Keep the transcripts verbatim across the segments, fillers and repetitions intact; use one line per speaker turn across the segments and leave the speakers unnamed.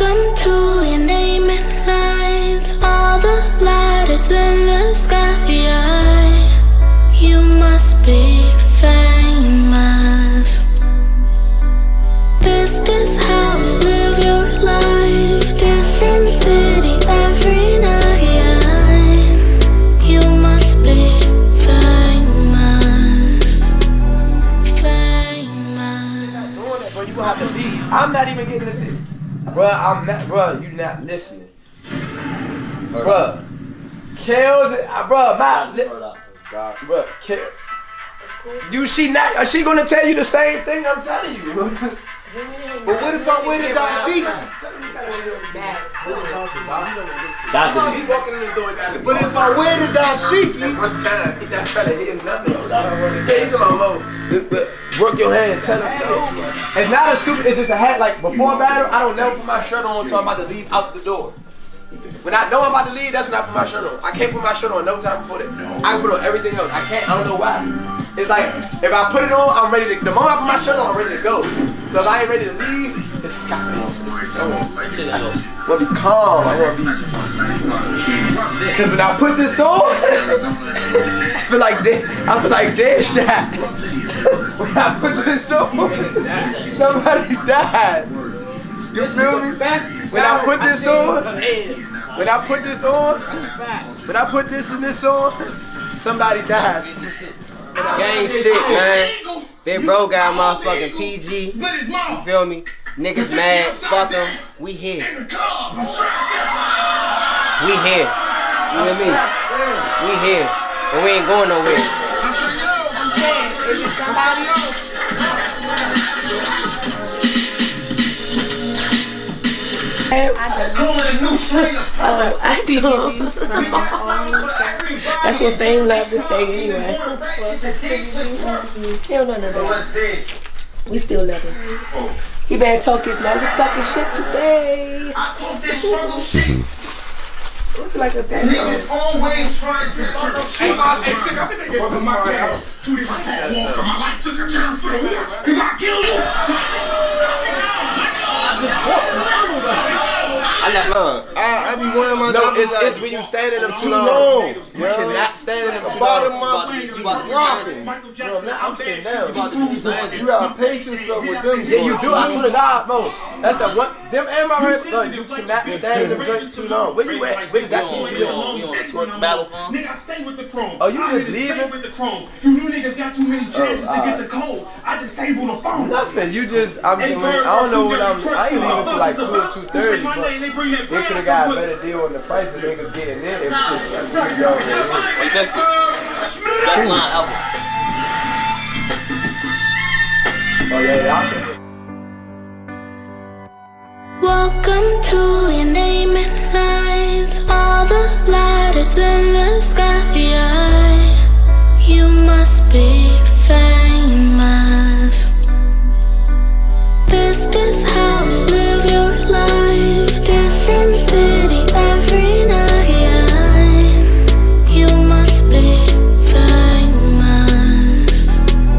Welcome to your name and lights, all the lighters in the sky. You must be famous. This is how you live your life, different city every night. You must be famous. Famous.
Bro, you gonna have to leave. I'm not even getting the. Bro, I'm not, bro, you not listening. Bro, kills it, bro, my, bro, kill. You, she not, is she gonna tell you the same thing I'm telling you? But what if I'm with a dashiki? He's walking in the door. But if I'm with a dashiki, one time, he's not trying to hit nothing. He's about work your hand, tell him. It's not a stupid, it's just a hat. Like before battle, I don't never put my shirt on until I'm about to leave out the door. When I know I'm about to leave, that's when I put my shirt on. I can't put my shirt on no time before that. I can put on everything else. I can't, I don't know why. It's like, if I put it on, I'm ready to, the moment I put my shirt on, I'm ready to go. So if I ain't ready to leave, it's got me. I want to be calm, I want to be, because when I put this on, I feel like this, I feel like dead shot. When I put this on, somebody died. You feel me? When I put this on, when I put this on, when I put this and this on, somebody dies.
Gang shit, man. Big bro got motherfucking P G. You feel me? Niggas mad. Fuck them. We here. We here. You know what I mean? We here. And we ain't going nowhere.
I do. That's what Fame love to say anyway. He don't know none of that. We still love him. He better talk his motherfucking shit today. Like a bad
niggas always try to spit on those shit. Hey, chick, I think they gave us my car. Two different cars. My life took a turn for the worse. Cause I killed you.
I got love. I, I be wearing my no, it's, it's when you stand in them too long. You yeah. cannot stand in them too long. Bottom of my feet, you about to be standing. Bro, now I'm sitting down. You got patience up with them. Yeah, you do. I swear to God, bro. That's the one. Them and my ribs, bro, you cannot stand in them joints too long. Where you at? Where is that?
We on the twerk battle farm.
Nigga, I stay with the chrome.
Oh, you just leaving?
I with the chrome. You new niggas got too many chances to get to cold. I disable the phone.
Nothing. You just, I'm just, I don't know what I'm, I ain't even for like two or two thirty. They could have got a better deal on the price of niggas getting in. If shit, like, you know,
like that's, that's line album.
Oh yeah, yeah.
Welcome to your name and lights, all the lighters in the sky. You must be famous. This is how you live your life, different city every night. You must be famous.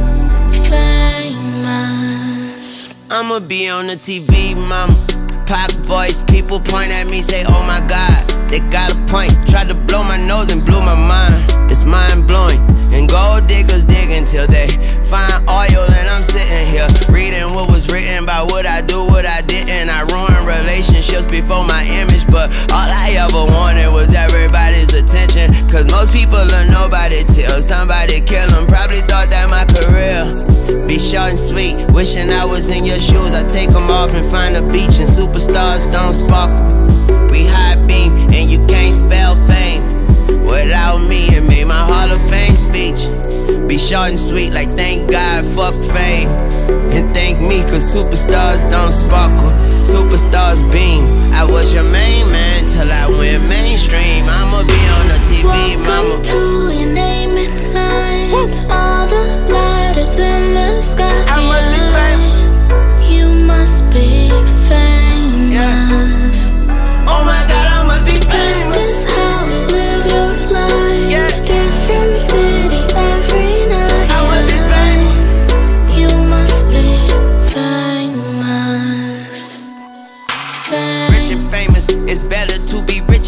Famous.
I'ma be on the T V, mama. Pac voice, people point at me, say, oh my God, they got a point. Tried to blow my nose and blew my mind. It's mind blowing. And gold diggers dig until they find oil. And I'm sitting here reading what was written about what I do, what I didn't. I ruined relationships before my image, but all I ever wanted was everybody's attention. Cause most people are nobody till somebody kill them. Probably thought that my career be short and sweet. Wishing I was in your shoes. I take them off and find a beach, and superstars don't sparkle. We high beam and you can't spell fame without me. It made my Hall of Fame speech be short and sweet, like thank God, fuck fame, and thank me, cause superstars don't sparkle. Superstars beam. I was your main man till I went mainstream. I'ma be on the T V, mama.
Welcome to your name and lights, all the lighters in the sky.
I must be famous.
You must be famous.
Yeah. Oh my God, I must be famous.
This is how you live your life, yeah. Different city every night.
I must be famous.
You must be famous. Famous.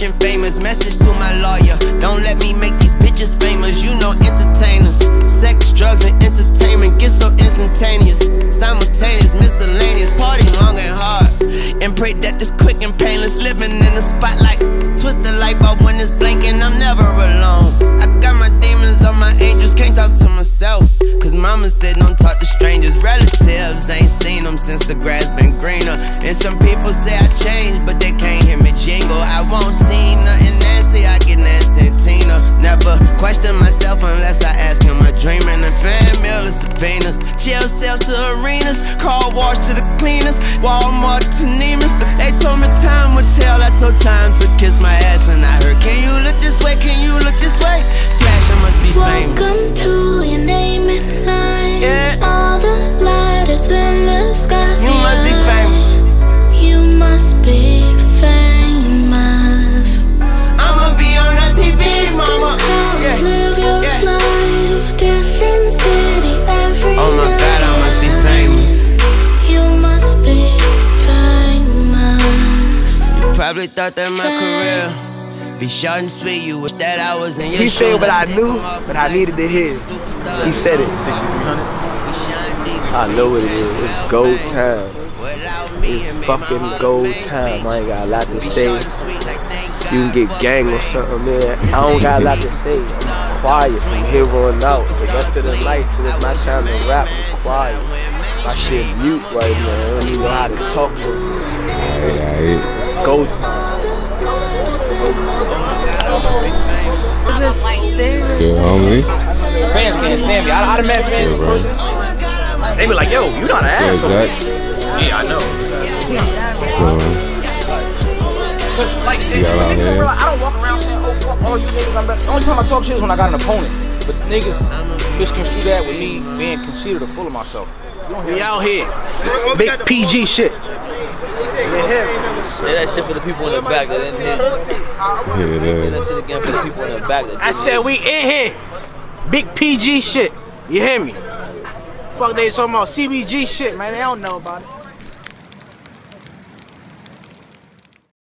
and famous. Message to my lawyer, don't let me make these bitches famous. You know entertainers, sex, drugs, and entertainment get so instantaneous, simultaneous, miscellaneous, party long and hard, and pray that this quick and painless. Living in the spotlight, twist the light bulb when it's blinking. I'm never alone. I got my demons on my angels, can't talk to myself, cause mama said don't talk to strangers. Relatives ain't seen them since the grass been greener. And some people say I changed, but they can't hear me jingle. I want Tina and Nancy, I get Nancy and Tina. Never question myself unless I ask him a dream. And the fan mail is subpoenas, jail cells to arenas, car wash to the cleaners, Walmart to Neiman's. They told me time would tell, I told time to kiss my ass, and I heard, can you look this way, can you look this way? Slash, I must be famous.
Welcome to your name and lines.
Yeah.
All the lighters in the sky.
You must be famous.
You must be famous.
I'ma be on the T V, mama.
Yeah. Live your
Yeah.
life, different city every
Oh my
night.
God, I must be famous.
You must be famous.
You probably thought that my career be short and sweet. You wish that I was in your
He
shoes.
said what I
take
knew,
them off
but I needed to hear. He said it. I know what it is. It's gold time. It's fucking gold time. I ain't got a lot to say. You can get gang or something, man. I don't got a lot to say. I'm quiet from here on out. The rest of the night till it's my time to rap, I'm quiet. My shit mute right now. I don't even know how to talk to him. Gold time.
Yeah, homie.
Fans can't stand me. I, I done met fans in person. They be like, yo, you not an asshole. Yeah, I know. Cause like, shit,
Yeah,
niggas,
man.
bro, I don't walk around saying, oh, fuck all you niggas. I'm the only time I talk shit is when I got an opponent. But niggas misconstrue that with me being conceited or full of myself. You don't hear
We
me.
out here. Big P G shit.
Say that shit for the people in the back that didn't hear you.
Yeah,
Say
yeah.
that shit again for the people in the back that
I
didn't
said
hear
we in here. Big P G shit. You hear me? Fuck they talking about C B G shit, man. They don't know about it.